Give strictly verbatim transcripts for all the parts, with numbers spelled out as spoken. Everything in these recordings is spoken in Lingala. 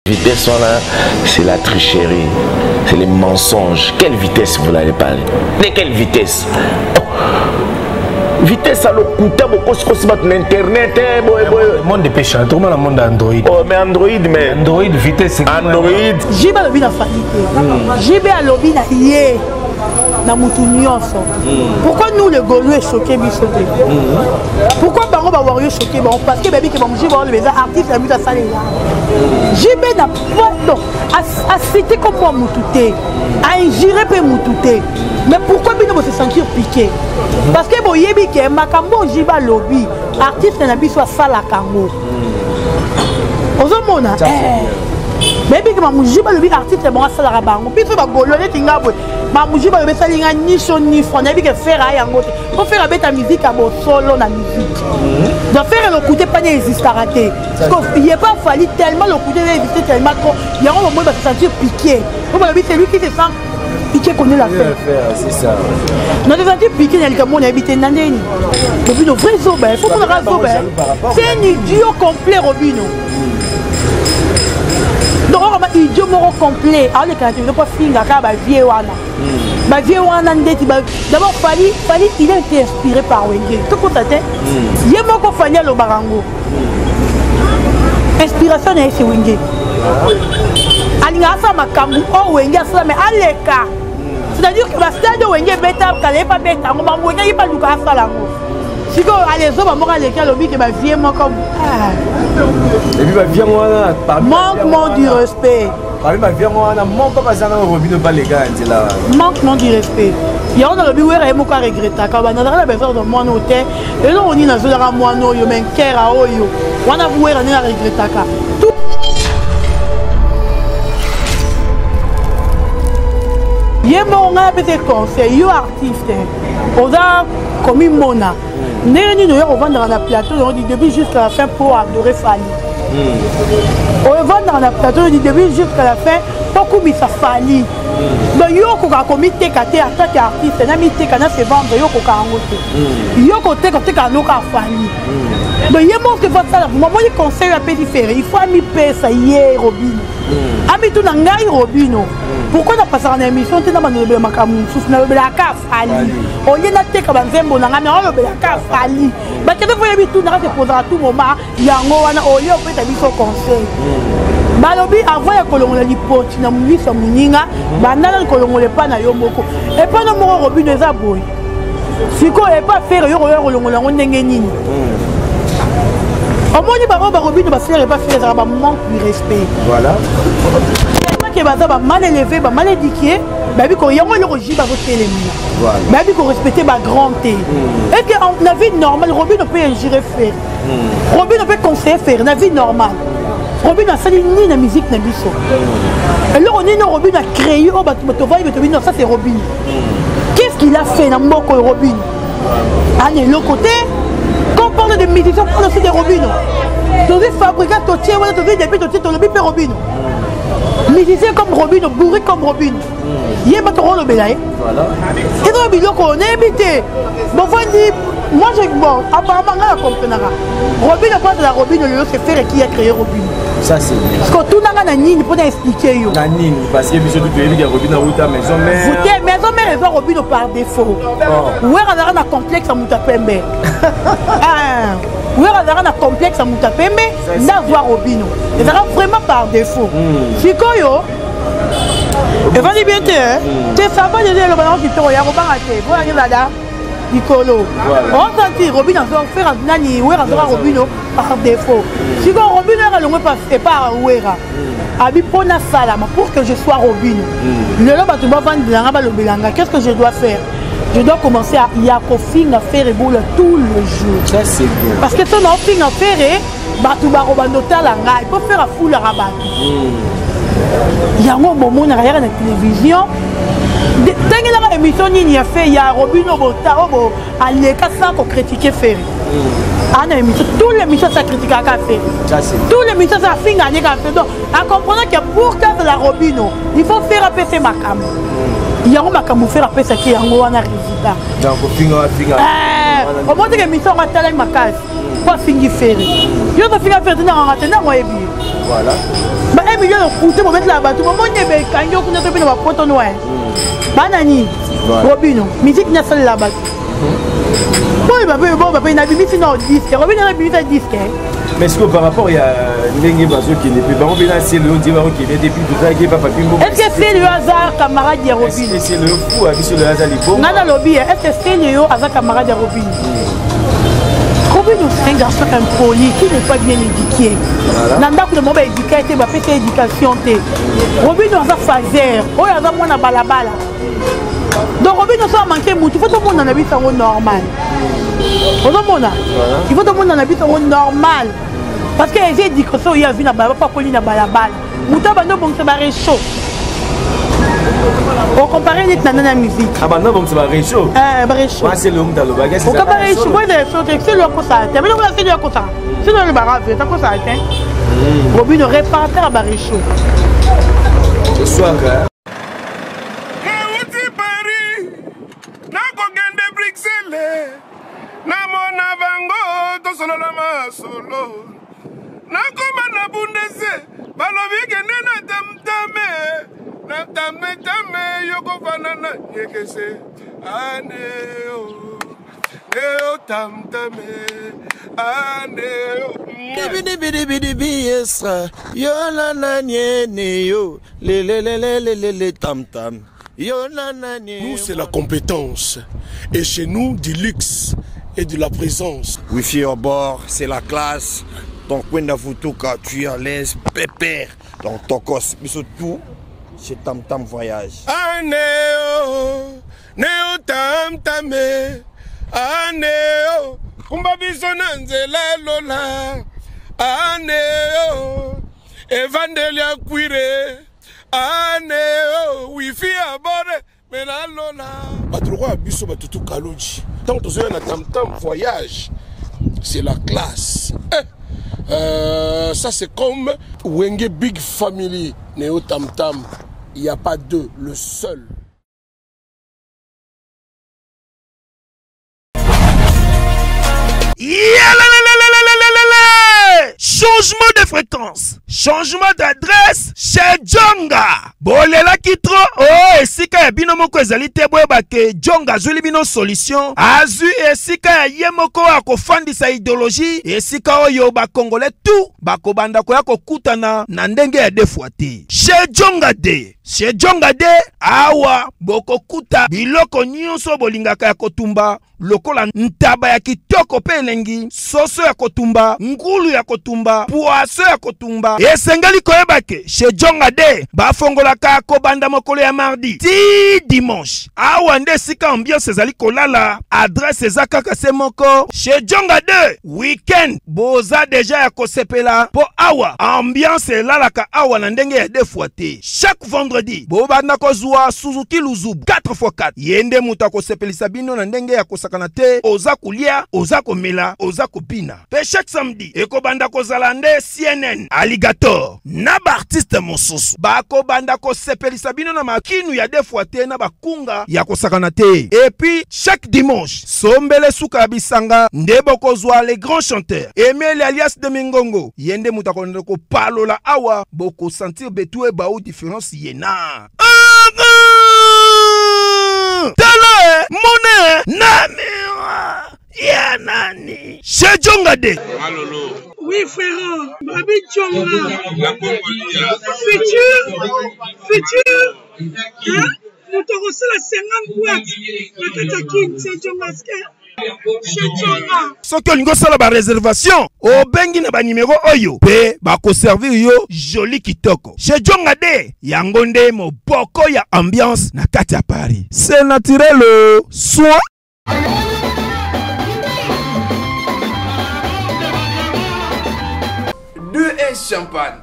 Vitesse, c'est la tricherie, c'est les mensonges. Quelle vitesse vous n'allez parler? De quelle vitesse? Oh. Vitesse à l'okuta, beaucoup de choses sur Internet. Le monde est péché, tout le monde a le monde Android. Oh, mais Android, mais. Android, vitesse, c'est Android. J'ai pas le vie dans la famille. J'ai pas le vie dans hier. Dans mon union. Pourquoi nous, les Gaulois, choqués, bisotés? Pourquoi Bango va voir choqué? Parce que baby, que mon j'ai les artistes, la musique à saler là. J'ai pas d'apporte à citer comme moi, Moutouté, à injurer pour Moutouté. Mais pourquoi bien se sentir piqué? Parce que bon, yebi que makambo jiba lobby, artiste na biso sala kango. Ozomona. Mais bien que ma mujiba lobby artiste bon sala rabango. Biso ba golone tingabwe. Ma mujiba lobby salinga ni son ni fond. Yebi que faire ay angote. Pour faire beta musique à bon solo na musique. De faire le côté pas n'existe raté. Parce qu'il n'y a pas fallu tellement le côté exister tellement trop. Il y a un moment où il va se sentir piqué. C'est lui qui se sent piqué qu'on est la fait. C'est ça. Dans les années piqué, il y a quelqu'un qui habite en Andéni. Robino, vrai Zobel, il faut qu'on reste Zobel. C'est un idiot complet, Robino. Donc, on va un idiot moro complet. Alors, les canadiens ne peuvent pas finir à vie wana. Ma vie wana ndeti. D'abord, Fali, Fali, il a été inspiré par Wenge. Tout comme ça, il y a beaucoup Fali à l'Obarango. Inspiration est chez Wenge. Alingasa makambu oh Wenge ça mais aleka. C'est-à-dire que la stade de Wenge beta kale pas beta ngo bango Wenge pas luka salango. Siko allez zo ba mo aleka lobi que ma vie moi comme ah. Et puis ma vie moi là manquement du respect. Parmi ma vie moi là manque pas ça dans Robino pas les gars c'est là. Manquement du respect. Il y a on a lobi wera e mo ka regretta ka ba na la besoin de moi no te. Et là on est dans la moi no yo men kera oyo. On a wera na regretta ka. Yé mon a peut être conseil, yo artiste, on a comme une mona. N'est-ce pas on va dans la plateau, on dit début jusqu'à la fin pour adorer Fali. On va dans la plateau, on dit début jusqu'à la fin pour couper sa Fali. Donc yo ko ka comité katé en tant qu'artiste, na mi té kana se vendre yo ko ka ngote. Yo ko té ko té ka no ka Fali. Donc yé mon que va ça, moi moi conseil à petit faire, il faut mi pesa yé Robino. Ami tout nangai Robino. Pourquoi on a passé en émission, tu n'as pas de macaron, tu n'as pas de la caf Ali. On y a été comme un zembo, on a pas de la caf Ali. Mais quand vous avez tout, on a posé à tout moment, il y a un au lieu de faire son conseil. Balobi avant ya kolongola lipoti na mwisa muninga banana kolongola pa na yo moko et pas no moko Robino eza boy siko et pas faire yo kolongola ndenge nini omoni bango ba Robino ba faire et pas faire ba manque de respect voilà que baza ba mal élevé ba mal éduqué babi ko yango le roji ba votelemi babi ko respecter ba grand T est-ce que en la vie normale Robino peut injurer faire Robino peut conseiller faire na vie normale Robino a sali ni na musique na biso. Et là on est non Robino a créé oh bah tu vois il ça c'est Robino. Qu'est-ce qu'il a fait dans Mboko Robino? Allez l'autre côté quand on parle de musiciens on parle aussi de Robino. Tu veux fabriquer ton tiers voilà tu veux depuis ton tiers ton le Robino. Musicien comme Robino, bourré comme Robino. Il y a pas trop le bélaï. Voilà. Et donc Robino qu'on a habité. Bon faut dire moi je bon apparemment on comprendra. Robino pas de la Robino le c'est faire qui a créé Robino. Ça c'est bien. Parce que tout n'a pas nini pour expliquer yo. Nini parce que biso tout pays Robino Ruta maison mère. Vous maison mère raison Robino par défaut. Ouais on a un complexe à Moutapembe. Ah ouais on a un complexe à Moutapembe d'avoir Robino. Et ça vraiment par défaut. Si koyo et va bien te tu ça va déjà le ballon qui te ya ko bangate. Vous allez là Nicolo. On sentit Robino faire nani ouais on Robino par défaut. Si quand Robino est le pas et pas Ouera. Abi pona salama pour que je sois Robino. Le loba tu vas vendre dans le belanga. Qu'est-ce que je dois faire? Je dois commencer à y a coffing à faire et boule tout le jour. Ça c'est bien. Parce que ton offing à faire bah tu vas robando talanga. Il faut faire à foule à rabat. Il y a un moment on a regardé la télévision. Tant que l'émission n'y a fait, il y a Robino Botaro à l'écart pour critiquer Ferry. Tous les missions ça critique à Ferry. Tous les missions ça finit à Ferry. Donc, à comprendre que pour faire de la Robino, il faut faire un peu ces macam. Il y a un macam pour faire un peu ce qui est en haut en résultat. Donc, au final, au final. Au moins, les missions ont tellement ma case. Pas finir Ferry. Il y a des filles à faire dans un raté, moi et bien. Voilà. Bah, millions de coûter pour mettre la bateau. Maman n'est pas quand il y a une autre personne pour ton noir. Banani. Robino. Musique n'a seul la bateau. Bon, il va pas, bon, il va pas, il a mis sur disque. Robino a mis sur disque. Mais est-ce que par rapport à Nengue Bazo qui n'est plus bon, c'est le haut qui vient depuis tout ça qui va pas plus. Est-ce que c'est le hasard camarade de Robino? C'est le fou à sur le hasard lipo. Non, non, lobby. Est-ce que c'est le hasard camarade de Robino? Robino, c'est un garçon impoli qui n'est pas bien éduqué. Nanda que le moment éduqué, il va faire éducation. Robino a fazer. Oh, il a moins à balabala. Donc Robino ça manqué moutou. Il faut tout le monde en habite en normal. Il faut tout le monde en habite en normal. Parce que les éducations, il y a vu na balabala, pas collé na balabala. Mouta bando bon se barrer chaud. On compare les dans la musique. Ah bah non bon se barrer chaud. Eh barrer chaud. C'est le monde dans le bagage. On compare chaud, moi c'est le comme ça. Mais non c'est le comme ça. C'est le barrage, c'est comme ça hein. Robino répartir à barrer chaud. Ce soir hein. Namona bango to solo la masolo nakoma na bundese balobi kende na tamtame na tame tame yoko fanana yekese aneo neo tamtame aneo bidi bidi bidi biesra yo la la nye yo le le le le le le tam tam yo la la nye. Nous c'est la compétence et chez nous du luxe et de la présence. Wifi au bord, c'est la classe. Donc, quand tu es à l'aise, pépère. Donc, ton cos, mais surtout, c'est Tam Tam Voyage. Aneo, neo tam tame, aneo, kumba bisonanze la lola, aneo, evandelia cuire, aneo, wifi à bord. Mais là, là, Badroua Bisso Batutu Kaloji. Tant que tu as Tam Tam Voyage, c'est la classe. Eh, euh, ça, c'est comme Wenge Big Family, Néo Tam Tam. Il n'y a pas deux, le seul. Changement de fréquence, changement d'adresse chez Djonga. Bolela kitro, oh, esika ya bino moko ezali te boyeba ke Djonga azuli bino solution. Azu esika ya ye moko akofandisa idéologie, esika oyo ba Congolais tout bakobanda koya kokutana na ndenge ya defwa te. Chez Djonga de, chez Djonga de awa bokokuta biloko nyonso bolingaka ya kotumba. Lokola ntaba ya kitoko pe elengi, soso ya kotumba, ngulu ya kotumba, poaso ya kotumba. Esengeli koyeba ke chez Djonga de bafongolaka kobanda mokolo ya mardi ti dimanche. Awa nde sika ambiance ezali kolala, adresse eza kaka se moko. Chez Djonga de weekend boza deja ya kosepela po awa ambiance elalaka awa na ndenge ya defwa te. Chaque vendredi bobanda kozwa Suzuki Luzubu quatre fois quatre. Yende muta kosepelisa bino na ndenge ya kosaka te oza kulia, oza komela, oza kopina. Pe chaque samedi ekobanda kozala nde C N N Alligator na ba artiste mosusu bakobanda kosepelisa bino na makinu ya defwa te na bakunga ya kosakana te. Et puis chaque dimanche sombele suka bisanga nde bokozwa les grands chanteurs Emile alias de Mingongo yende muta konde ko palola awa boko sentir betue ba ou différence yena. Tele monnaie namira ya nani chez Djonga de. Malolo. Oui frère, Babi Djonga. Futur, futur. Hein? Nous te reçons la cinquante boîtes. La Katakine, c'est Djonga. Soki olingo sala ba réservation obengi na ba numéro oyo pe bako servir yo joli kitoko chez Djonga de yango nde moboko ya ambiance na kati ya Paris. C'est naturel soit deux S champagne.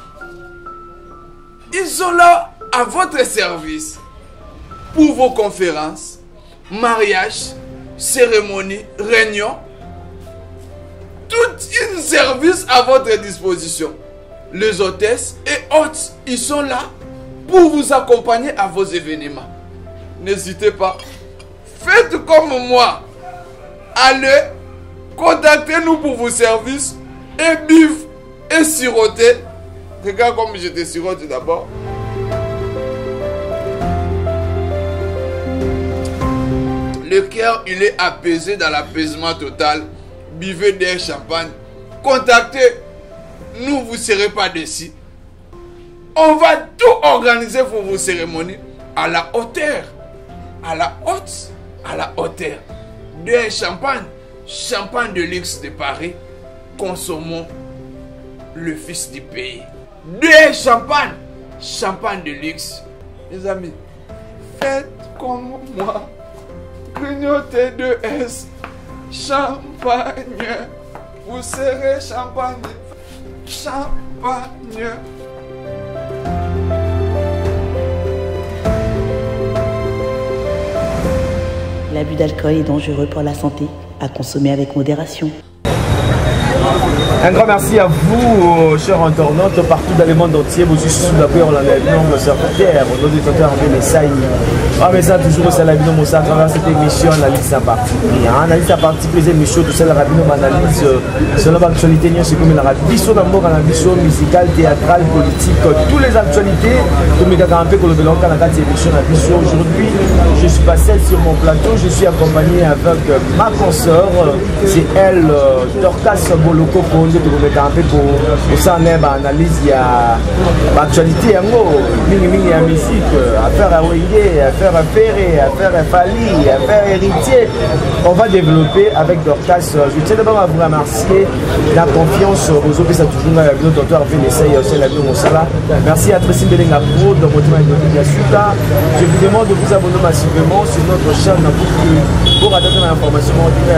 Ils sont là à votre service pour vos conférences, mariages, cérémonies, réunions. Tout un service à votre disposition. Les hôtesses et hôtes, ils sont là pour vous accompagner à vos événements. N'hésitez pas. Faites comme moi. Allez, contactez-nous pour vos services et bif et siroter Regarde comme je te sirote d'abord. Le cœur, il est apaisé dans l'apaisement total. Buvez des champagne. Contactez. Nous, vous ne serez pas déçus. On va tout organiser pour vos cérémonies à la hauteur. À la haute. À la hauteur. Des champagne. Champagne de luxe de Paris. Consommons le fils du pays. Des champagne. Champagne de luxe. Les amis, faites comme moi. Grignotez de S. Champagne. Vous serez champagne. Champagne. L'abus d'alcool est dangereux pour la santé, à consommer avec modération. Un grand merci à vous, chers internautes, partout dans le monde entier. Vous êtes sous la peur, on a les noms sur terre, on doit tenter de les saillir. Ah, mais ça, toujours, c'est la vie de à travers cette émission, analyse à partie. Analyse à partie, les émissions, tout ça, la rabine, analyse selon l'actualité, c'est comme la rabine, sur l'amour, la vision musicale, théâtrale, politique, toutes les actualités. Comme il y a un peu que le blanc, quand on a cette émission, la vision aujourd'hui, je suis pas seul sur mon plateau, je suis accompagné avec ma consoeur, c'est elle, Dorcas Boloko. De mettre un peu pour ça, analyse, il y a l'actualité, il y a musique, affaire à Wenge, affaire à Ferré, affaire à Fali, affaire héritier. On va développer avec Dorcas. Je tiens d'abord à vous remercier la confiance aux autres, ça toujours notre docteur fait l'essai aussi la vie au merci à Tracy Belenga Pro de votre Yasuka. Je vous demande de vous abonner massivement sur notre chaîne pour pour attendre l'information.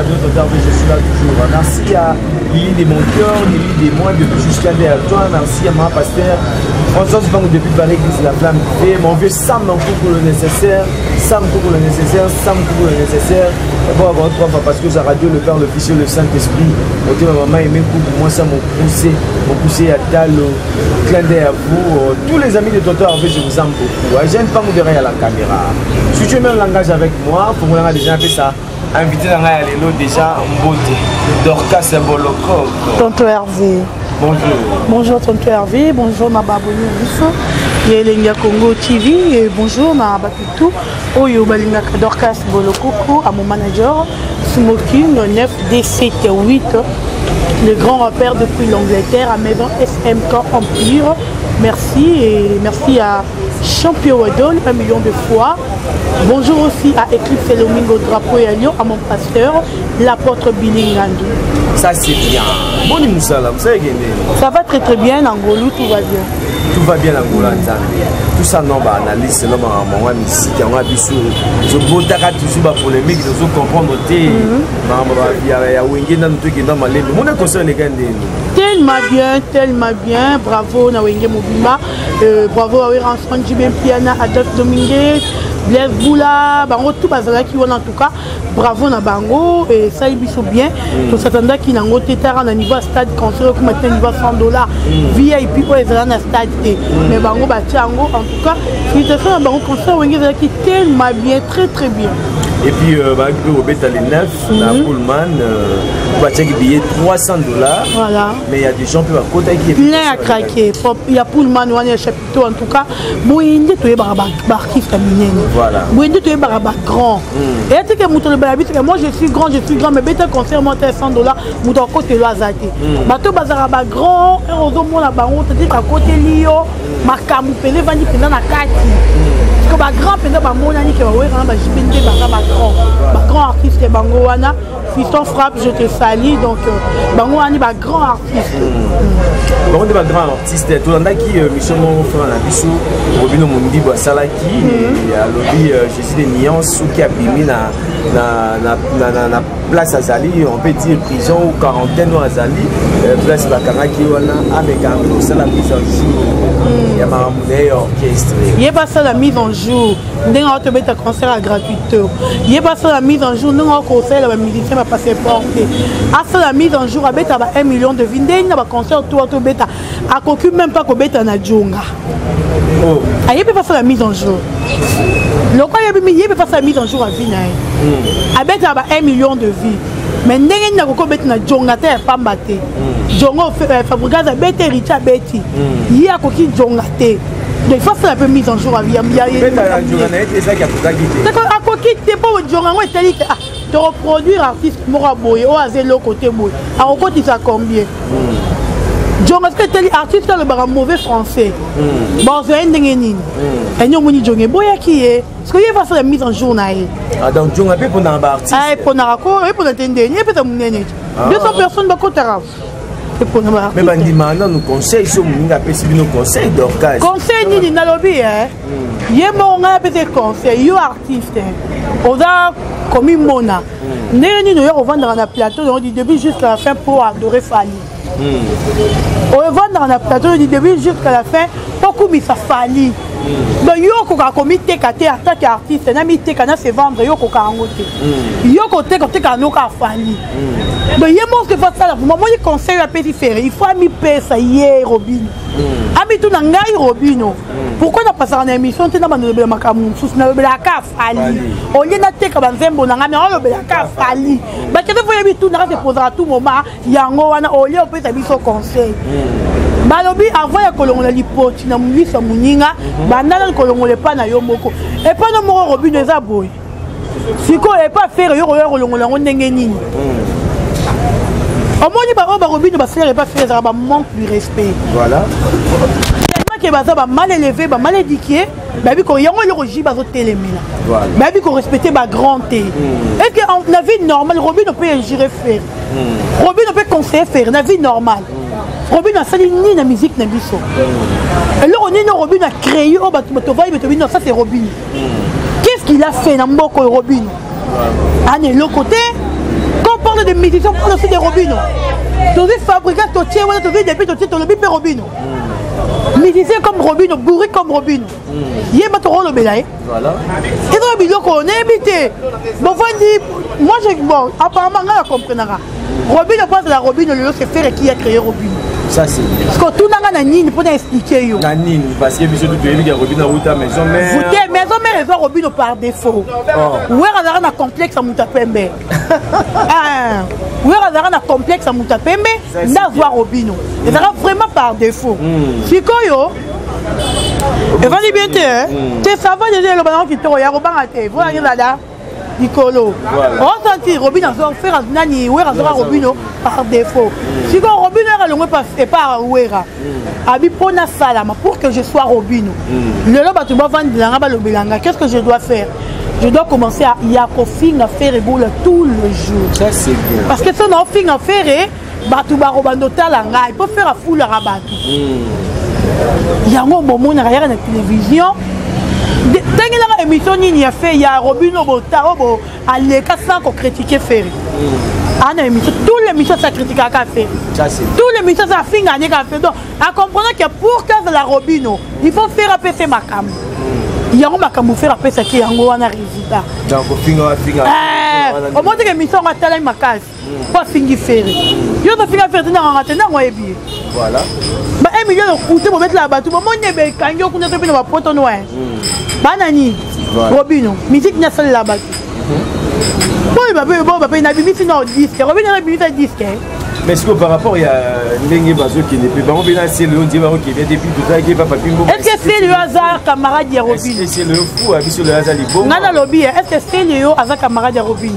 Je suis là toujours. Merci à Lily de mon cœur, Lily de moi, depuis jusqu'à toi. Merci à ma pasteur François Bang depuis Paris, Église La Flamme. Et mon vieux Sam Mankou pour le nécessaire, Sam pour le nécessaire, Sam pour le nécessaire. D'abord avoir trois fois parce que sa radio, le Père, le Fils et le Saint-Esprit. Côté ma maman et mes coups, pour moi ça m'a poussé, m'a poussé à Dalo, clin d'œil à vous. Tous les amis de Toto Hervé, je vous aime beaucoup. J'aime pas vous derrière la caméra. Si tu aimes le langage avec moi, pour moi, on a déjà fait ça. Invité dans la Lélo déjà en beauté. Dorcas Boloko. Tonton Hervé. Bonjour. Bonjour Tonton Hervé, bonjour ma baboni Risso. Yelenga Congo T V et bonjour ma Bakutu. Oyo Balinga Dorcas Boloko à mon manager Smoking neuf D sept huit. Le grand repère depuis l'Angleterre à Maison S M K Empire. Merci et merci à Champion Wadon, un million de fois. Bonjour aussi à Eclipse Lomingo Drapeau et à Lyon, à mon pasteur, l'apôtre Bilingandu. Ça c'est bien. Bon, ça va très très bien, Angolou, tout va bien. Tout va bien, Angola, tout ça, non, bah, analyse, l'homme a un musique, on a bisou. Je veux dire, toujours ma polémique, je veux comprendre, il y a Wenge dans le truc qui est dans ma ligne. Mon conseil, les gars, tellement bien, tellement bien. Bravo, na Wenge Mobima. Bravo à Ranson Jibem Piana, Adolphe Dominguez. Blaise Boula, bango tout bazala qui en tout cas, bravo na bango et ça il biso bien. Tout s'attendait qu'il n'a pas été à niveau stade concert comme maintenant niveau cent dollars. V I P pour les na stade mais bango batiango en tout cas, il te fait un bango concert où il est tellement bien, très très bien. Et puis, euh, bah, au bétal les neuf, la Pullman, on va checker billet trois cents dollars. Voilà. Mais il y a des gens qui à côté qui est plein à craquer. Il y a Pullman, il y a chapiteau en tout cas. Moi, il y a des barquistes caminés. Voilà. Moi, il y a des barquistes grands. Et tu sais, moi je suis grand, je suis grand, mais bétal concert monte à cent dollars, moi à côté de l'Azati. Bateau bazar grand, et on voit la baron, tu dis à côté Lio, Makamu, Pele, Vani, Pele, Nakati. Parce que grand pendant ba monani qui va ouais ba jipende ba grand ba grand artiste bango wana fiston frappe je te salue donc bango wani ba grand artiste bango de ba grand artiste tout landa qui mission mon frère na biso Robino Mundi ba salaki ya lobby Jésus des nuances qui a bimi na na na na place azali on peut dire prison ou quarantaine ou azali place ba kanga qui wana avec un ça la mise en jour ya maramune orchestre il y a pas ça la mise en jour ndenge te beta concert à gratuité il y a pas ça la mise en jour ndenge concert la musicien va passer porter à ça la mise en jour à beta un million de vie ndenge ba concert tout to beta a cocu même pas ko beta na djonga oh aye peut pas faire la mise en jour le quoi il y a pas faire la mise en jour à vie na a beta un million de vie mais ndenge na koko beti na jonga te pamba te jongo fabricage a beti richa beti ya koki jonga te de fois ça peut mise en jour à via via c'est à koki te pour jonga ngo etali ah de reproduire artiste mora boye o azelo côté boye a kokoti ça combien John, est-ce que tu es artiste qui a un mauvais français? Bon, c'est un dingénin. Et nous, on dit John, boya qui est? Est-ce qu'il y a la mise en journal? Ah, donc John a pu pour un artiste. Ah, pour un raccord, et pour un tendé, et pour un néné. deux cents personnes de côté. Mais ben, dis-moi, nous conseils, nous avons nos conseils d'orgasme. Conseil, ni ni nalobi, hein? Il y a mon appel conseil, you artiste. On a comme une mona. Néni, nous avons vendu dans le plateau, du début jusqu'à la fin pour adorer Fali. On va dans la plateau du début jusqu'à la fin, beaucoup mais ça fallait. Donc yo ko commis tekate en tant qu'artiste, na mi tekana se vendre yo ko ka ngote. Yo ko tekate ka no ka fallait. Donc yemo que fa ça, moi moi conseil à petit faire, il faut mi pesa hier Robin. Ami tout na ngai Robino. Pourquoi na passer en émission te na bande de makamu, sous na be la ka fallait. On y na teka banzembo na ngami on be la ka fallait. Ba ke faut y tout na se posera à tout moment, yango wana o lieu peut biso conseil. Balobi avant ya kolongola lipoti na mwisa muninga banana kolongola pa na yo moko et pas no moko Robin eza boy siko et pas faire yo yo kolongola ndenge nini omoni ba ba Robin ba faire et pas faire ça ba manque du respect voilà tellement que baza ba mal élevé ba mal éduqué ba bi ko yango le roji ba zo télémina voilà ba bi ko respecter ba grand T est-ce que en la vie normale Robin peut gérer faire Robin peut conseiller faire la vie normale Robin a sali ni la musique na biso. Et là on est Robin a créé oh bah tu vas mais ça c'est Robin. Qu'est-ce qu'il a fait dans Mboko Robin? Ah de l'autre côté, quand on parle de musiciens, on parle aussi de Robin. Tu veux fabriquer ton tiers, tu veux depuis ton tiers, tu veux Robin. Musicien comme Robin, bourré comme Robin. Il y a pas trop le bélaï. Voilà. Et donc Robin qu'on est invité. Bon dit moi je bon apparemment on comprendra. Robin pense la Robin le c'est faire qui a créé Robin. Ça c'est bien. Parce que tout n'a pas nini pour expliquer yo. Na nini parce que monsieur du pays qui a Robin route à maison mère. Vous êtes maison mère raison Robin par défaut. Ou est on a un complexe à Moutapembe. Ah, ou est on a un complexe à Moutapembe, n'a voir Robin. Et ça vraiment par défaut. Si koyo et va dire bien tu ça va déjà le ballon qui te ya Robin à te. Vous allez là. Nicolo. On sentit Robin a fait un nani ou est Robin par défaut. Si quand Robin est le pas et pas ouera. Abi pona salama pour que je sois Robin. Le loba tu vas vendre la ngaba lobelanga. Qu'est-ce que je dois faire? Je dois commencer à y à faire et boule tout le jour. Ça c'est bien. Parce que si on a fait à faire batu ba robando talanga, il peut faire à foule à batu. Il y a un moment où on a regardé la télévision. Tant que l'émission n'y a fait, il y a Robin Obota, Obo, à l'écart sans critiquer Ferry. Ah non, tous les émissions ça critique à Ferry. Tous les émissions ça fait gagner à Ferry. Donc, à comprendre que pour que la Robino, il faut faire apaiser ma cam. Il y a un macam faire apaiser qui est en haut en résultat. Donc, finger finger. Au moins que l'émission va tellement ma case. Pas finir Ferry. Il y a un finger Ferry dans un attenant ou bien. Voilà. Bah un million de coups pour mettre là-bas. Tout le monde est bien quand il y a un coup de pied dans la pote noire. Banani, Robino, musique n'a pas là-bas. Bon, il va bien, bon, il va bien, il va disque. Robin a bien fait disque. Mais est-ce que par rapport, il y a Lengue Bazo qui n'est plus. Bon, on c'est le dit qui vient depuis tout ça, qui va pas plus. Est-ce que c'est le hasard, camarade de Robin? Est-ce que c'est le fou, avec le hasard, il faut. Non, non, lobby, est-ce que c'est le hasard, camarade de Robin?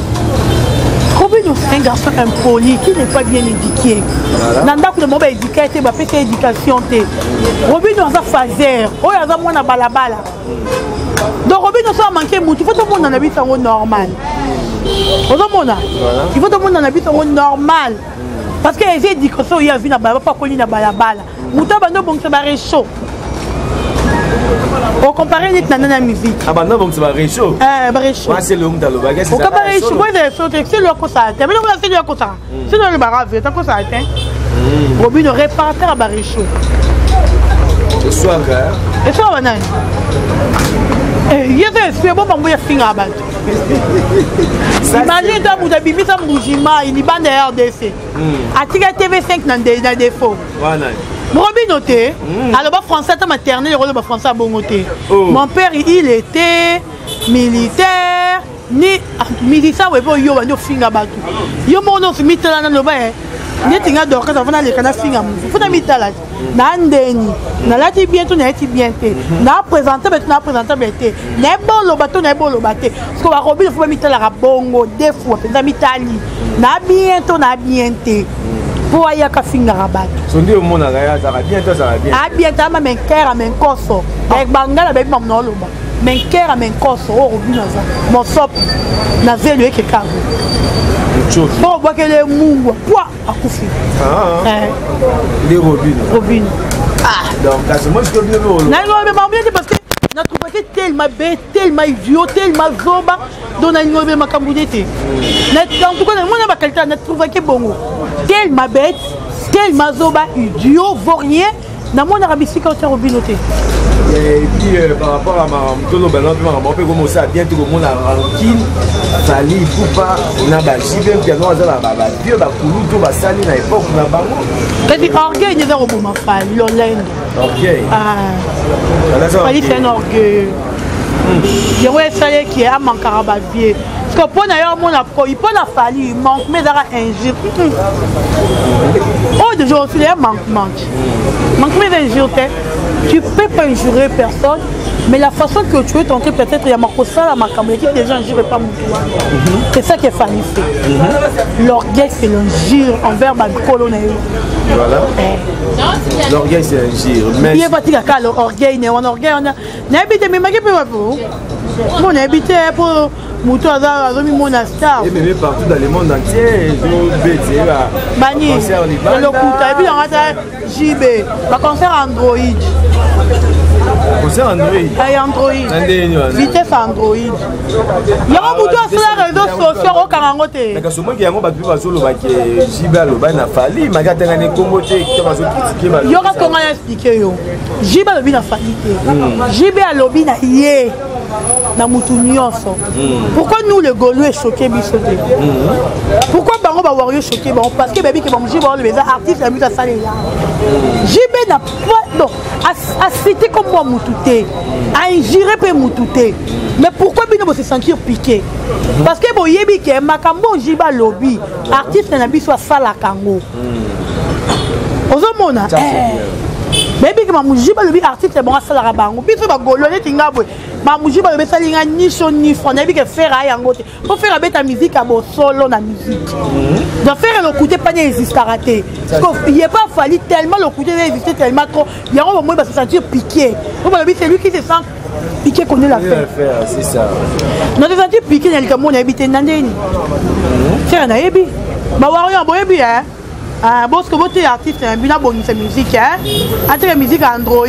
Robin, c'est un garçon impoli qui n'est pas bien éduqué. Nanda, le moment éduqué, il va faire éducation. Robin, c'est un phaser. Oh, il y a un monde à balabala. Donc, Robin, il faut manquer moutou. Il faut que tout le monde en habite en normal. Il faut que tout le monde en habite en normal. Parce que les éducations, il y a vu, il n'y a pas connu la balabala. Moutou, c'est un chaud. On compare les nanas à la musique. Ah bah non, c'est pas réchaud. Eh, bah réchaud. Moi c'est le monde dans le bagage. On compare les choses, c'est le coup ça. Mais non, c'est le coup ça. C'est le barrage, c'est quoi ça atteint. Robin ne répare pas à réchaud. Ce soir, et ça va nain. Eh, il y a des c'est bon pour moi finir à battre. Imagine ta bouda bibi ta bougima, il y a des R D C. Atika T V cinq dans des défauts. Voilà. Robin noté, alors français ta maternelle, le rôle de français à bon noté. Mon père il était militaire, ni milisa webo yo bando finga batu yo mono fi mitala na loba eh neti nga dorka ça vana le kana finga mu futa mitala na ndeni na lati bientôt na eti bientôt na présenter bet na présenter bet na bon lo bato na bon lo baté parce que ba robi le faut mitala ka bongo deux fois penza mitali na bientôt na bientôt pour aya ka finga rabat sondi o mona ga ça va bientôt ça va bien a bientôt ma men kera men koso avec bangala be mam no loba men kera men koso o robi na za mon sop na zelo eke kago bon bois que le mungu quoi a koufi ah les robines robines ah donc c'est moi je peux bien le na ngombe mambe parce que na trouvé que tellement bête tellement idiot tellement zoba donc na ngombe makambudete na en tout cas moi na ba qualité na trouvé que bongo tellement bête tellement zoba idiot vaurien na mon arabisi quand robinoté. Et puis euh, par rapport à ma mtolo ben on peut commencer à bientôt comme on a rancune sali poupa na ba jibe bien no azala ba ba bio ba kuluto ba sali na époque na bango. Qu'est-ce orgueil ne zéro bon ma femme l'olende. OK. Ah. Fali c'est un orgueil. Je vois ça qui est à Mankaraba vie. Parce que pour d'ailleurs mon apro, il peut la fali, il manque mais ça injure. Oh de jour aussi il manque manque. Manque mais injure. Tu peux pas injurer personne, mais la façon que tu veux tenter peut-être il y a ma cosa la macambre qui déjà injure pas mon toi. C'est ça qui est fali fait. L'orgueil c'est l'injure envers ma colonel. Voilà. L'orgueil c'est l'injure. Mais il y a pas de l'orgueil, on orgueil on a n'habite mais magé peut pas pour. Mon habité pour Moutou a remis mon star. Et même partout dans le monde entier, je vais là. Bani, le Kouta, et puis on a J B, le concert Android. Concert Android. Ah, Android. Vitesse Android. Il y a un Moutou sur les réseaux sociaux au Karangote. Mais quand moi qui a un battu sur le baquet, J B a le bain a fallu, ma gâte a un comboté qui va se critiquer. Il y aura comment expliquer yo. J B a le bin a fallu. J B a le bin a yé. Na mutu nyonso. Pourquoi nous le Gaulois choqué bisoté? Pourquoi bango ba wario choqué bon parce que baby que bon J B les artistes la musique ça là. J B n'a pas non à citer comme moi mututé, à injurer pe mututé. Mais pourquoi bino se sentir piqué? Parce que bon yebi que makambo J B lobby artiste na biso sala kango. Ozomona baby que mamu J B lobby artiste bon sala bango. Biso ba Gaulois ne tinga boy. Mamouji ba besa linga ni son ni fond na bi ke faire yango te pour faire beta musique à bon solo na musique de faire le côté pas n'existe raté parce que il est pas fallu tellement le côté existait tellement trop yango moi ba se sentir piqué on ba c'est lui qui se sent piqué connaît la faire c'est ça na se sentir piqué na likamo na habité ndeni c'est na yebi ba wario boyebi hein ah parce que votre artiste un bina bonne musique hein entre musique Android.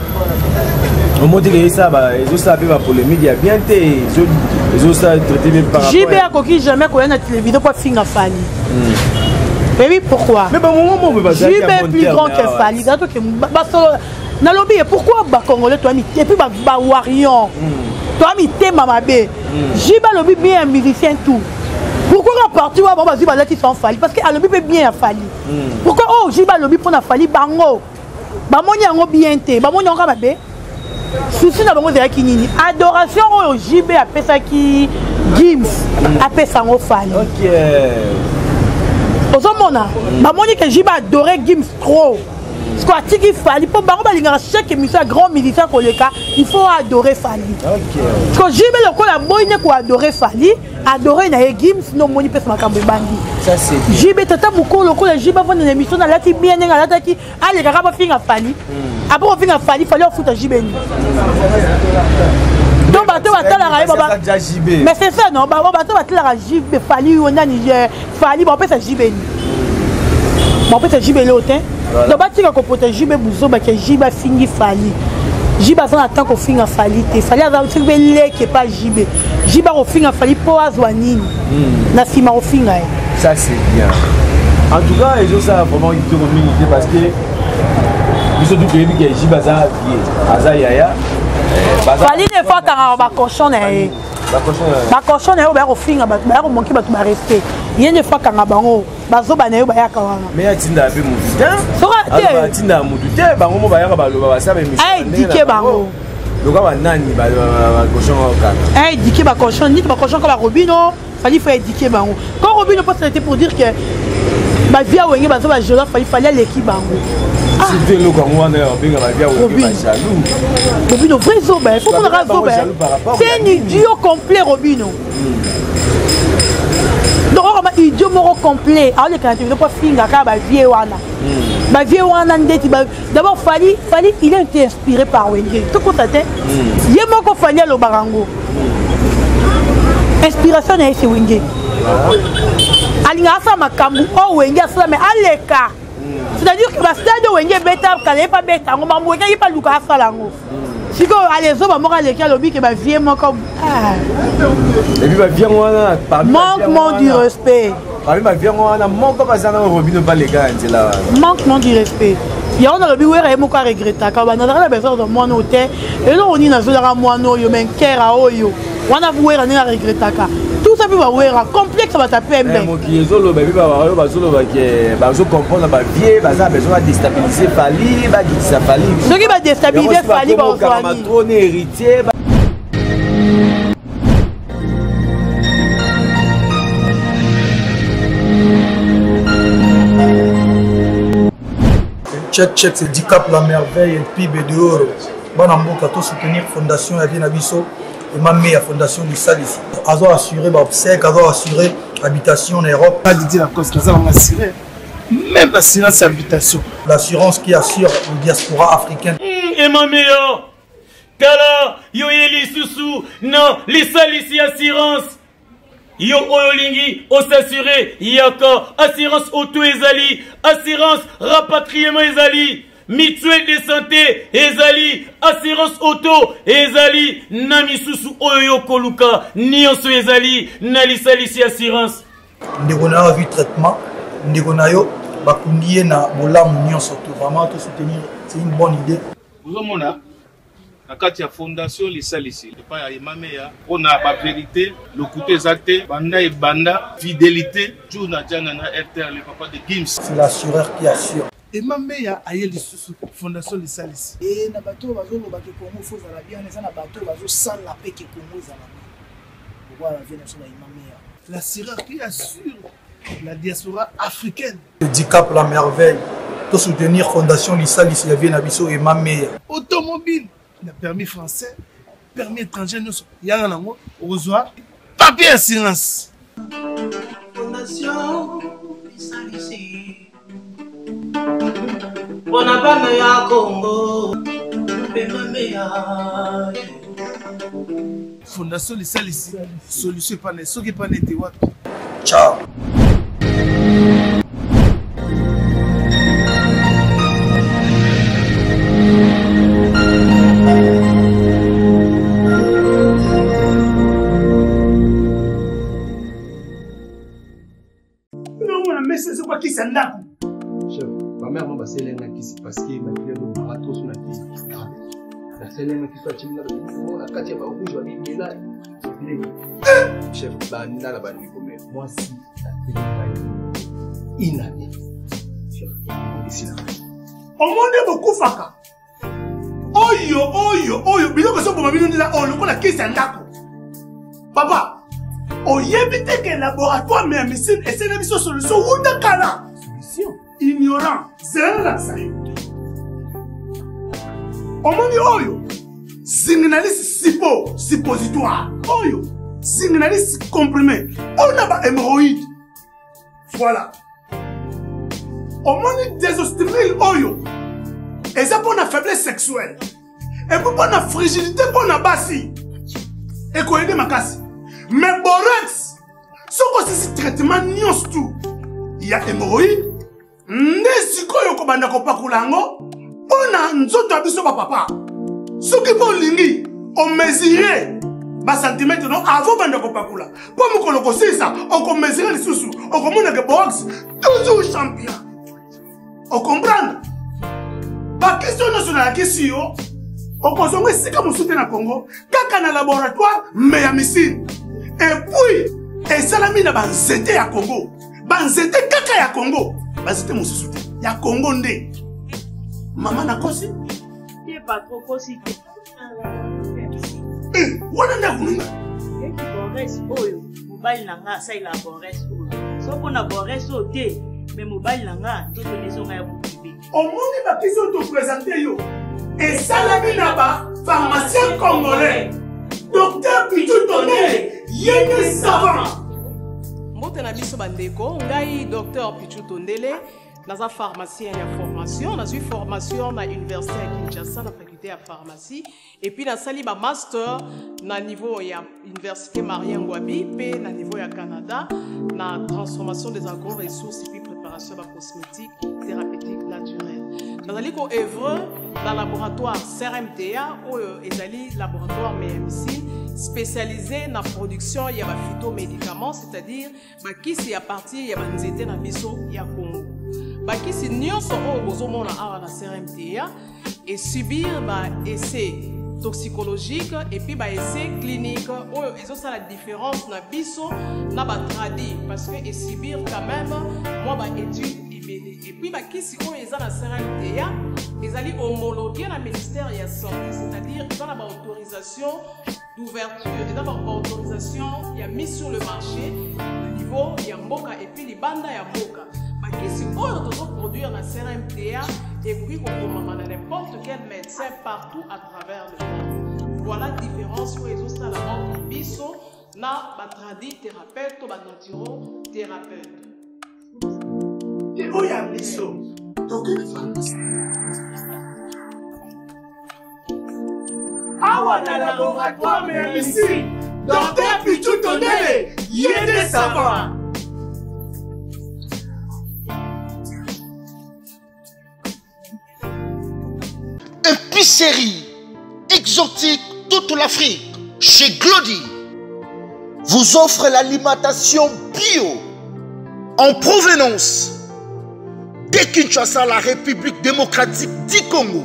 Au moment où ça va, ils ont savé la polémique, il y a bien été, ils ont traité même par rapport. J B a coquille jamais qu'on a la télévision pour finir Fali. Mais oui, pourquoi? Mais bon, moment où on va J B est plus grand que Fali. Na lobby, pourquoi ba Congolais toi mi et puis ba ba Warion. Toi mi té mamabé. J B lobby bien musicien tout. Pourquoi la partie où on va dire qu'ils sont Fali parce que lobby peut bien Fali. Pourquoi oh J B lobby pour na Fali bango. Ba moni yango bien té, ba moni yango babé. Souci na bango zaki nini adoration au J B appelle ça qui Gims appelle ça au Fali. OK. Ozomona ba moni que J B adorait Gims trop. Ce qu'on a dit qu'il fallait pour bango ba linga chaque émission grand militaire koleka il faut adorer Fali. OK. Parce que J B le ko la boyne ko adorer Fali adorer na Gims no moni pesa makambo bandi. Ça c'est J B tata mukolo ko la J B vendre l'émission na lati bien nga lata ki ale kaka ba finga Fali. Après on finit Fali fallait on foutre J B. Donc bateau va la baba. Mais c'est ça non, baba bateau va la J B Fali on a Niger Fali bon peut J B. Bon peut J B l'autre. Donc bati ka comporter J B buzo ba que J B fingi Fali. J B ça attend qu'on finga Fali te. Fali a J B leke pas J B. J B on finga Fali pour azwanini. Na sima on finga. Ça c'est bien. En tout cas, ils ont ça vraiment une communauté parce que ils ont dit que J B Aza Aza Yaya. Fali ne faut pas ba cochon eh. Ba cochon. Ba cochon eh ba finga ba ba monki ba ba respect. Il ne faut kanga bango. Ba zo ba na yo ba ya kawana. Mais atinda pe mututa. Sora te. Atinda mututa bango mo ba ya ba lo ba sa ba mission. Ai dike bango. Donc on va nani ba cochon kaka. Eh éduquer ba cochon, ni ba cochon comme Robino, fallait faut éduquer bango. Quand Robino pas c'était pour dire que ba via wenge ba ba jola fallait fallait l'équipe bango. Si tu le comme on est bien ba via wenge ba jaloux. Robino vrai zoba, il faut qu'on rase zoba. C'est un idiot complet Robino. Donc on va idiot moro complet. Alors les candidatures pas finga ka ba vie wana. Ba vie wana ndeti ba d'abord fallait fallait il a été inspiré par Wenge. Tout constaté. Yé moko fallait le barango. Inspiration na chez Wenge. Alinga sa makambu o Wenge asala mais aleka. C'est-à-dire que ba stade Wenge beta kala pas beta ngo mambo Wenge pas luka asala ngo. Siko alezo ba moko aleka lobi ke ba vie moko ah. Et puis ba vie wana manquement du respect. Parmi ma vie wana moko bazana Robino pas les gars là. Manquement du respect. Il y a un lobby où il moko regretta ka ba na la besoin de moi noté et là on y na zola moi no yo men kera oyo. Wana vouer na regretta ka. Tout ça peut voir complexe va taper mais mon qui ezolo ba ba ba ba zolo ba ke ba zo comprendre ba vie ba za besoin de déstabiliser Fali ba qui ça Fali. Ce qui va déstabiliser Fali ba Fali. Trône héritier. Check check c'est dix cap la merveille et P I B de oro. Bon amboka to soutenir fondation Avien Abisso. Et ma meilleure fondation du Sal ici. Azo assuré obsèque, azo assuré habitation en Europe. Pas dit la cause, ça va assurer. Même l'assurance habitation. L'assurance qui assure le diaspora africaine. Et ma meilleure, Kala, yo yeli susu, non, les Sal ici assurance. Yo oyolingi, o s'assurer, yaka, assurance auto ezali, assurance rapatriement ezali. Mutuelle de santé, ezali, assurance auto, ezali, namisusu oyo koluka, nyonso ezali, nalisalisi assurance. Ndeko na vu traitement, ndeko na yo, bakundiye na bolamu nyonso tout vraiment tout soutenir, c'est une bonne idée. Vous avez la carte de fondation lisalisi, pas ya mameya, on a la vérité, le côté exact, banda et banda, fidélité, jouna jana na R T L, le papa de Gims. C'est l'assureur qui assure. Et ma mère a eu fondation de Salis. Et na bateau bazo lo ba ke Congo faut za la bien na na bateau bazo sans la paix que Congo za la. Voilà vient sur la mère. La Syrah qui assure la diaspora africaine. dix cap la merveille. Pour soutenir fondation Lisalis Avien Abisso et ma mère. Automobile, le permis français, permis étranger nous y a un reçoit papier assurance. Fondation Lisalis. Bonabana ya Congo, Fondation Lisalis, solution pas ne, ce qui pas n'était what. Ciao. Non, on a mis ce quoi qui s'en a. Ma mère m'a passé l'un qui s'est passé, il m'a dit que ma tous on a dit la seule l'un qui soit timide la quatre va rouge va dire là chef banda la bandi comme moi si ça fait inani chef ici là au monde beaucoup faka oyo oyo oyo biloko so boma bino ndila o lokola kisi ndako papa oyebite que laboratoire mais médecine et c'est une solution ou de kala solution ignorant, c'est la salle. Au monde oyo, signaliste sipo, suppositoire, oyo, signaliste comprimé, on a pas hémorroïde. Voilà. Au monde désostimile oyo, et ça pour la faiblesse sexuelle, et pour la fragilité pour la bassi, et qu'on aide ma casse. Mais borax, ce que c'est traitement nyons tout, il y a hémorroïde. Nde sikoyo ko banda ko pakulango ona nzoto abiso ba papa soki po lingi o mesurer ba centimètre non avant banda ko pakula po mukolo ko sisa o ko mesurer lisusu o ko mona ke box toujours champion o comprendre ba question nationale question o ko zongo sika musute na Congo kaka na laboratoire mais ya missile et puis et salami na banzete ya Congo banzete kaka ya Congo. Bazite mususu te ya Congo nde mama na kosi ye pas trop kosi wana nda kununga eki bores oyo mobali na nga asalela bores oyo soko na bores oyo te me mobali na nga nzoto nezonga ya bokibe omoni bakisi oyo topresente yo esalami na bapharmacien congolais docteur Pichu Tondele yene savant mbote na biso bandeko ngai docteur Pichu Tondele naza pharmacien ya formation nazwi formation na université ya Kinshasa na faculté ya pharmacie et puis nasali ba master na niveau ya université Marien Ngouabi pe na niveau ya Canada na transformation des agro-ressources et puis préparation de cosmétiques thérapeutiques naturelles. Nazali ko œuvre dans laboratoire C R M T A ou ezali laboratoire médecine spécialisé dans la production ya ba phytomédicaments, c'est-à-dire ba kisi ya partir ya banzete na biso ya Congo. Bakisi nyonso oyo bozomona awa na C R M T A et subir ba essai toxicologique et puis ba essai clinique oyo ezosala la différence na biso na ba tradi parce que et subir quand même moi ba étude ebele et puis bakisi oyo eza na C R M T A ezali homologué na ministère ya santé, c'est-à-dire ils ont la autorisation d'ouverture et d'abord autorisation il y a mis sur le marché au niveau ya mboka et puis libanda ya mboka. Bakisi oyo tozo produire na C R M T A et puis qu'on na n'importe quel médecin partout à travers le monde. Voilà la différence où ils ont ça la entre biso na ba tradi thérapeute ou ba naturo thérapeute. Et où y a biso? Donc awa na laboratoire médecine docteur Pichu Tondele yene savant. Épicerie exotique toute l'Afrique chez Glody vous offre l'alimentation bio en provenance de Kinshasa, la République démocratique du Congo.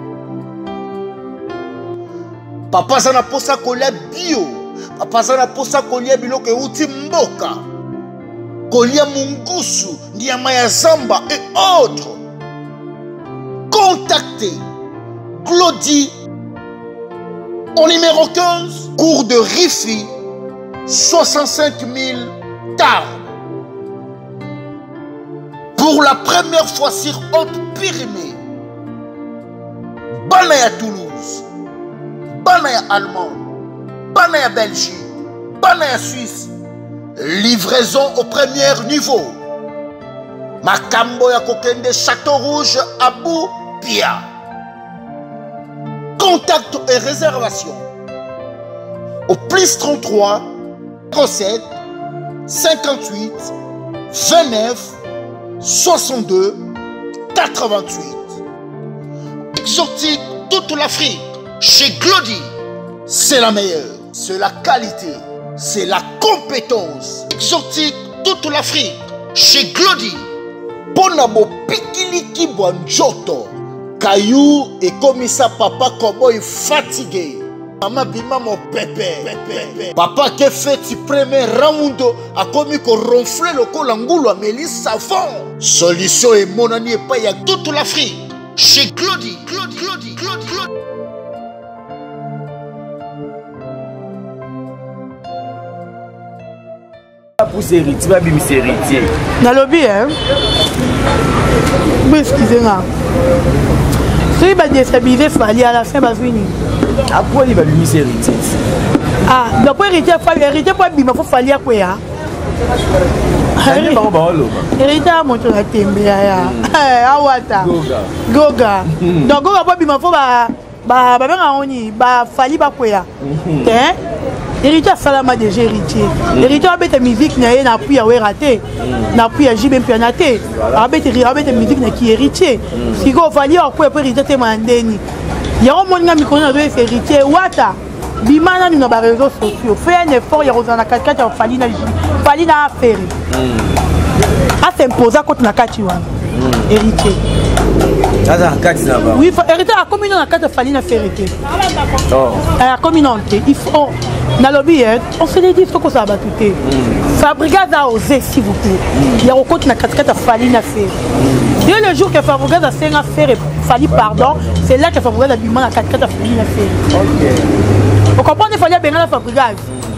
Papa zana posa kolia bio, papa zana posa kolia biloko euti mboka, kolia mungusu, nyama ya zamba et autres. Contactez Glody au numéro quinze, cours de Rifi, soixante-cinq mille Tarbes. Pour la première fois sur Haute-Pyrénées, Banaya Toulouse, Banaya Allemagne, Banaya Belgique, Banaya Suisse, livraison au premier niveau. Makambo ya Kokende Château Rouge, Abou Pia. Contact et réservation au plus trente-trois, trente-sept, cinquante-huit, vingt-neuf, soixante-deux, quatre-vingt-huit. Exotique toute l'Afrique chez Glody, c'est la meilleure, c'est la qualité, c'est la compétence. Exotique toute l'Afrique chez Glody. Bonabo Pikiliki Bonjoto. Caillou et comme ça papa Koboy fatigué. Maman bima mon pépé. Papa qui fait le premier round a commis qu'on ronfle le col angoulou à Mélis savon. Solution et mon ami et pas y a toute l'Afrique. Chez Glody, Glody, Glody, Glody, Glody. Pour ces héritiers, pas bien ces héritiers. Dans le lobby, hein. Mais excusez-moi. Si il va déstabiliser, il va à la fin, il va venir. Après, il va lui mis héritier. Ah, donc héritier, héritier, pas bien, il faut falloir quoi, hein. Héritier, mon tour à Tembea. Ah, Wata. Goga. Goga. Donc, Goga, pas bien, il faut bah, bah, bah, bah, on y, bah, falloir pas quoi, hein. Héritier salama déjà héritier. Héritier a bête musique n'a n'a plus à rater. N'a plus à jibem puis à nater. A bête a bête musique n'a qui héritier. Si go valait à quoi pour héritier mandeni. Il y a un monde qui connaît deux héritier Wata. Bimana nous n'a réseaux sociaux. Fais un effort, il y a Rosana quatre quatre fali na fali na affaire. A s'imposer contre na katiwan. Héritier. Oui, héritier a commis dans quatre fali na vérité. Oh. La communauté, il faut dans le lobby, on se dit ce que ça va tout. Fabrigas a osé, s'il vous plaît. Il y a encore une casquette à Falline à faire. Dès le jour que Fabrigas a fait à faire, Falli pardon, c'est là que Fabrigas a du mal à casquette à Falline à faire. Vous comprenez, il fallait bien la Fabregas.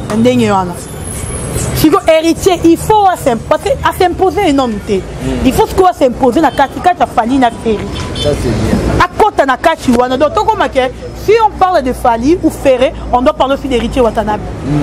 Si vous héritier, il faut s'imposer énormément. Il faut s'imposer dans la catégorie de Fali na Ferry. Ça c'est bien. À côté de la catégorie, donc si on parle de Fali ou Ferré, on doit parler aussi d'héritier Watanabe.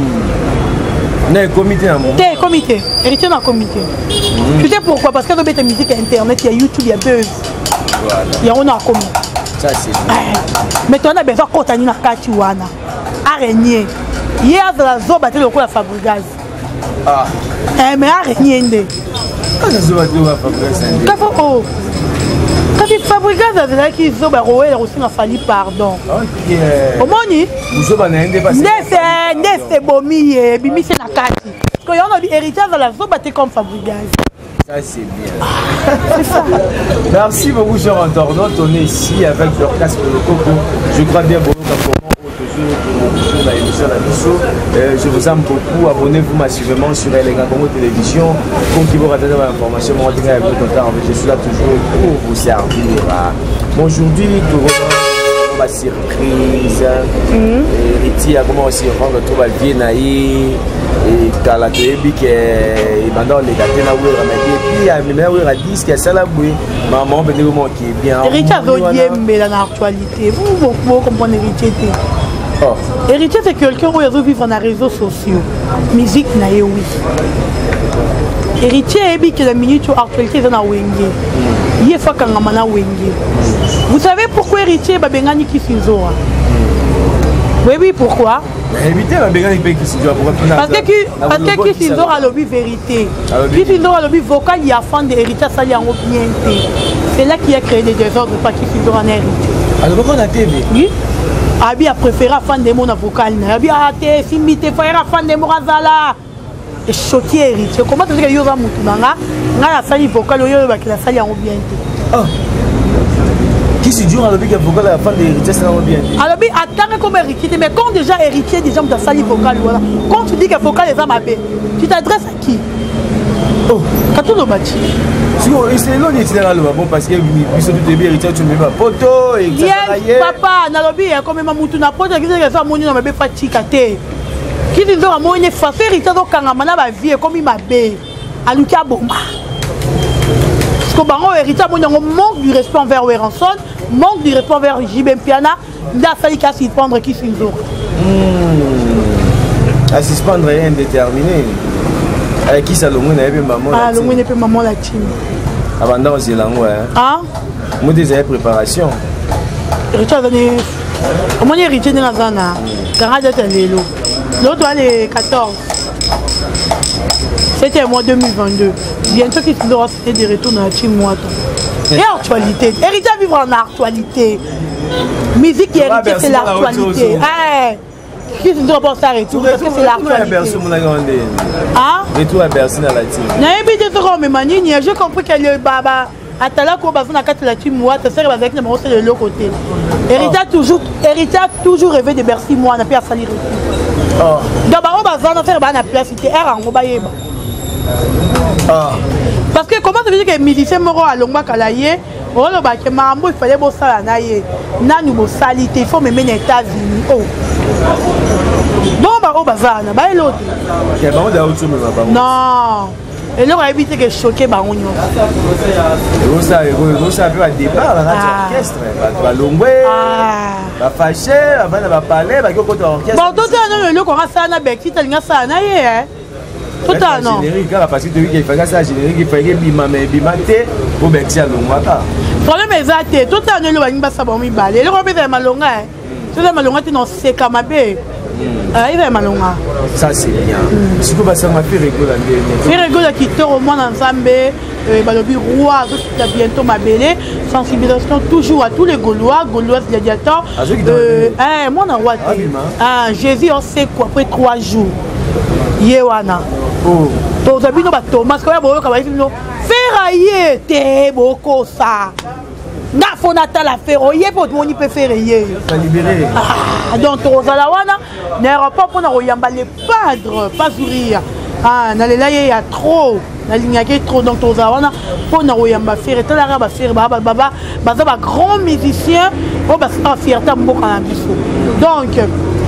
Un comité à moi. Un comité, héritier dans le comité. Tu sais pourquoi? Parce que nous avons musique internet, il y a YouTube, il y a Buzz. Il y a un comité. Ça c'est bien. Mais tu as besoin de continuer dans la catégorie. Araignée. Hier, la zoba était le coup de la Fabregas. Ah. Eh, mais araignée. Quand la zoba était le coup de la Fabregas. Quand tu Fabregas, c'est vrai qu'ils ont aussi fallu pardon. Ok. Comment on dit? Vous avez un dépassé. N'est-ce pas Bomi et Bimi c'est la carte. Parce qu'il y a un héritage de la zoba comme Fabregas. Ça c'est bien. C'est ça. Merci beaucoup, cher internaute. On est ici avec leur casque de coco. Je crois bien beaucoup toujours la émission La Bisso. Je vous aime beaucoup. Abonnez-vous massivement sur Elenga Congo Télévision. Pour qui vous rater l'information, je suis là toujours pour vous servir. Bon, aujourd'hui, on va surprise. Héritier a comment aussi rendre tout va bien naï. Et quand la télé qui est maintenant les gâteaux na oué ramadi puis à même oué radis qui a ça la bouée maman ben comment qui est bien héritier mais dans l'actualité vous vous comprenez héritier oh héritier c'est quelqu'un qui vit dans les réseaux sociaux musique na oui héritier et bi que la minute actualité dans wenge il faut quand on a wenge vous savez pourquoi héritier ba bengani qui finzoa oui oui pourquoi éviter la bégane qui se doit parce que parce que qui s'indore à l'objet vérité qui s'indore à l'objet vocal il y a fan de héritage ça y a bien c'est là qui a créé des désordres pas qui s'indore en héritier alors pourquoi on a T V oui Abi a préféré fan de mon vocal Abi a été simité frère fan de Morazala et choqué héritier comment tu sais que yoza mutu nanga nga la sali vocal yo ba ki la sali en bien oh qui se dure à l'objet vocal à la fin de l'héritier, ça va bien. Alors, attends comme héritier, mais quand déjà héritier, déjà, tu as sali vocal, voilà. Quand tu dis que vocal est à ma paix, tu t'adresses à qui? Oh, quand tu le bâtis. C'est l'on est là, bon, parce que puisque tu es bien héritier, tu ne mets pas poto et yes, papa, na lobby, comme ma moutou na poto, qui dit que ça, mon nom m'a fait chicaté. Qui dit que mon nom est fait héritier, donc quand on a vie, comme il m'a bé, à Lucia Bomba. Parce que le héritage manque du respect envers Weranson, manque du respect envers J B Piana, il a fallu qu'à s'y prendre qui s'y joue. À s'y prendre rien déterminé. Avec qui ça le monde avait maman la Ah, le monde n'est pas maman la team. Avant d'en dire l'angoisse. Ah Moi déjà préparation. Héritage donné. Comment héritier de la zana Garage de l'élo. L'autre est quatorze. C'était le mois deux mille vingt-deux. Bientôt qu'il doit citer des retours dans la team mois. Et actualité. Héritage vivre en actualité. Musique et héritier, c'est l'actualité. Qui doit penser à retour parce que c'est l'actualité. Ah Retour à Bercy dans la team. J'ai compris que le baba. Atala ko bazo na kati la team moi ta sœur avec na c'est de l'autre côté. Héritage toujours héritage toujours rêvé de Bercy moi na pas salir. Oh. D'abord bazo na faire ba na place c'était er en ba yeba. Ah. Parce que comment ça veut dire que musicien moro à Longba Kalaye, on le ba que mambo il fallait bo sala na ye. Na nous bo salité, il faut me mener aux États-Unis. Oh. Bon ba o bazana ba l'autre. Que ba on da autre même ba. Non. Et là, on a évité que choquer Baron. Vous savez, vous savez, à départ, la radio orchestre, va l'ongoué, va fâcher, va parler, va côté orchestre. Bon, tout le monde, on a ça, on a béquille, on a ça, on a yé. Tout le monde. Générique, parce que tu dis qu'il faut ça, générique, il faut que bima, mais bima, t'es, pour béquille à l'ongouata. Le problème est que tout le monde, on a ça, on a balé. Le problème est malonga. Tout le monde, on a c'est comme un bé. Il va malonga. Ça c'est bien. Si tu vas faire ma fille rigole, fille rigole qui te remonte ensemble, balobi roi, bientôt ma belle sensibilisation toujours à tous les Gaulois, Gauloises gladiateurs. Eh, moi on a roi. Ah, Jésus on sait quoi après trois jours. Yewana. Oh. Tous habits no bateau, parce que là boyo kabali no. Ferrailler te boko ça. Na fonata la ferroyer pour tout le monde peut faire yé. Ça libéré. Ah, donc Rosala wana, n'aéroport pour na royamba les padres, pas sourire. Ah, na là il y a trop, na ligne qui est trop donc Rosala wana pour na royamba faire et la raba faire baba baba, baba grand musicien, oh bah c'est fierté mboka na biso. Donc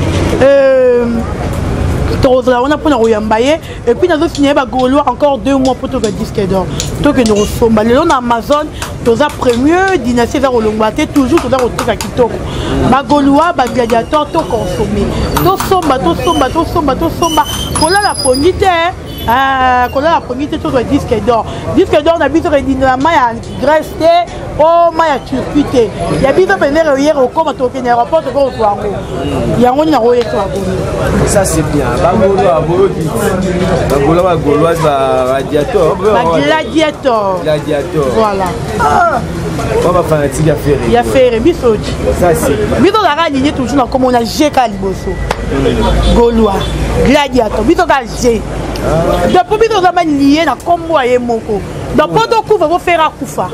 on a pris un et puis nous avons signé encore deux mois pour le disque d'or. Donc nous sommes allés en Amazon, nous avons premier dynastie vers Olongbaté, toujours nous avons retrouvé à Kitoko. Magoloa, Gladiator, tout consommé. Tout somba, tout somba, tout somba, tout somba. Voilà la pognité. Ah, qu'on a la première tout le disque d'or. Disque d'or, on a vu que la maille à Grèce, oh, maille à Turquie. Il y a bien que hier au com, au aéroport, au soir. Il y a un autre royaume. Ça c'est bien. Bagoloa, Bagoloa, Bagoloa, Gladiator. Gladiator. Gladiator. Voilà. Ah. On va faire un petit affaire. Il y a fait Bisoji. Ça c'est. Biso la aligné toujours comme on a G K Liboso. Gaulois, Gladiator. Biso la G. Depuis que nous avons lié dans le combo à Yemoko. Donc, pendant que vous faire à Koufa.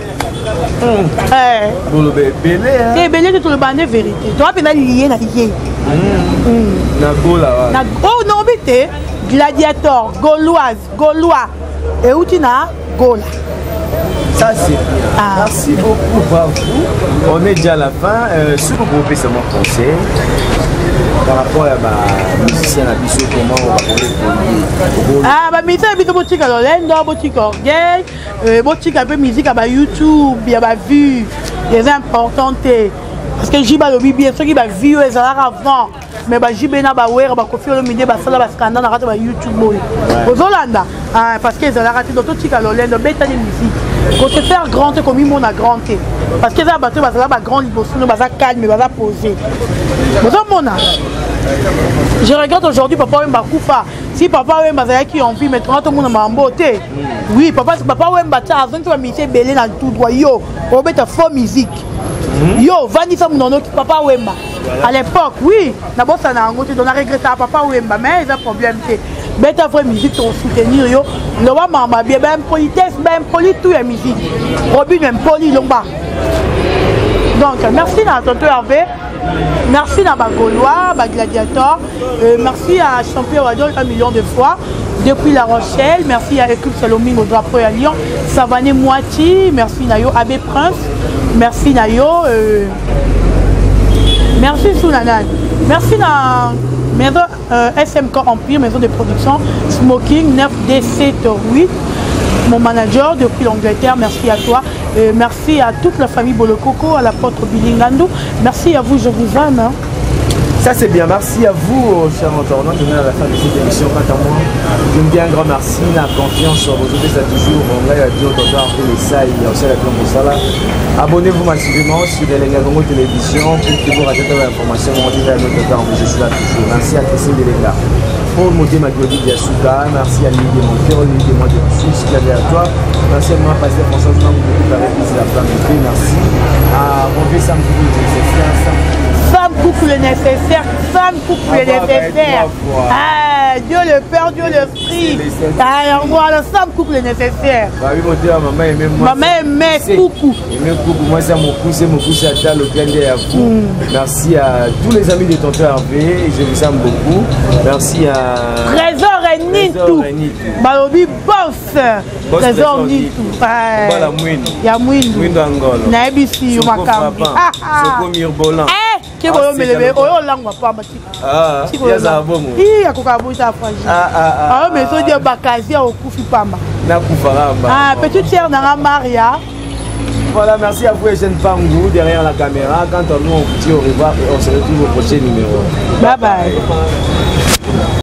C'est belé de tout le bandé vérité. Tu vas lier dans lié. Oh non, mais Gladiator, Gauloise, Gaulois. Et où tu n'as Gaula. Ça c'est bien. Ah. Merci beaucoup, bravo. On est déjà à la fin. Euh, si vous pouvez seulement conseil par rapport à ma musicien à Bissot, comment on va pouvoir. Ah, bah, musicien à Bissot, boutique à l'Olendo, boutique orgueil, boutique un peu musique à YouTube, il y a vu, des importantes. Parce que j'ai dit bien sûr qu'il y a vu les avant. Mais j'ai dit que j'ai confié le milieu de la scandale dans YouTube. Aux Hollanda, parce que les raté dans tout le monde, dans bête de musique. Quand se faire grand, comme ils a grand. Parce que les bateaux, ils sont grand, ils sont calmes, ils sont posés. Je regarde aujourd'hui Papa Wemba Koufa. Si Papa Wemba qui ont envie, maintenant tout le monde m'a beauté. Oui, Papa Papa Wemba, tu as besoin de me belé dans tout droit. Yo, on met faux musique. Yo, Vanessa Mounono, Papa Wemba. À l'époque, oui, d'abord ça n'a pas été regretté à Papa Wemba, mais il y a un problème. Bête vraie musique pour soutenir yo. Le roi m'a bien, ben politesse, ben poli tout la musique. Robin même poli lomba. Donc merci à tonton Hervé. Merci à Bagolois, Gladiator. Euh, merci à Champion Wadol un million de fois. Depuis La Rochelle, merci à Équipe Saloming au drapeau à Lyon. Savané Moiti, merci Nayo Abbé Prince. Merci Nayo. Euh, merci Sounanan. Merci à maison euh, S M K Empire, maison de production, Smoking neuf D sept huit. Mon manager depuis l'Angleterre, merci à toi. Euh, merci à toute la famille Bolokoko, à l'apôtre Bilingando. Merci à vous, je vous aime. Hein. Ça c'est bien, merci à vous, chers internautes. Je viens à la fin de cette émission. Quant à moi, je me dis un grand merci, la confiance sur vos autres, ça toujours. On va dire d'autant que les sailles, aussi la Sala. Abonnez-vous massivement sur les Congo Télévision pour que vous ratez toutes les informations. On dit à notre temps, je suis là toujours. Merci à Christine Delega. Pour monter ma Claudie Diasuka, merci à Lily de Monteur, Lily de Monteur, Suisse, toi. Merci à moi, Pasteur François, vous préparez la flamme de Dieu. Merci à Robé Sam Femme coupe le nécessaire, femme coupe le nécessaire. Ah, Dieu le Père, Dieu le Fils. Ah, voilà, femme coupe le nécessaire. Maman aimait moi. Maman aimait coucou. Aimait coucou, moi c'est mon pouce, mon pouce à ta le à vous. Merci à tous les amis de tonton Hervé, je vous aime beaucoup. Merci à Trésor et Nitou. Balobi boss. Trésor Nitou. Il y a Mouine. Mouine Angola. Naibisi Yomakambi. Soko Mirbolan. Qui va me lever au langue pas ah il y a ça bon il y a quoi bouger fragile ah ah ah mais so dire bakasia au kufi pamba na kufaramba ah petite sœur na Maria. Voilà, merci à vous Eugène Pangou derrière la caméra. Quant à nous on vous dit au revoir et on se retrouve au prochain numéro. Bye bye.